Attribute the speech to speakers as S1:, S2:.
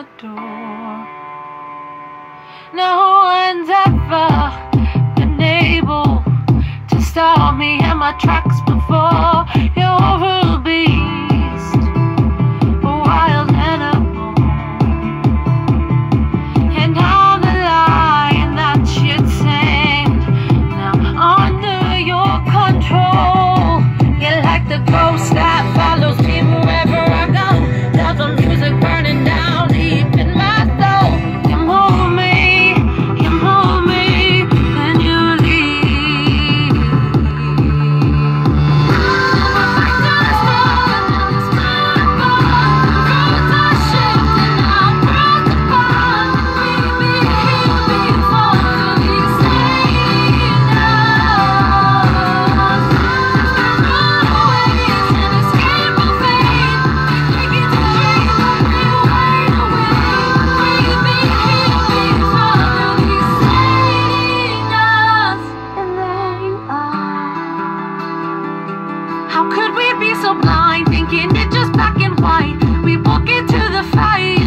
S1: the door. No one's ever been able to stop me in my tracks before. You're a beast, a wild animal, and I'm the lion that you'd tamed. Now under your control, you're like the ghost that follows me wherever I go. There's the music burning down deep in my soul. You move me, and you leave. How could we be so blind, thinking it's just black and white? We walk into the fight.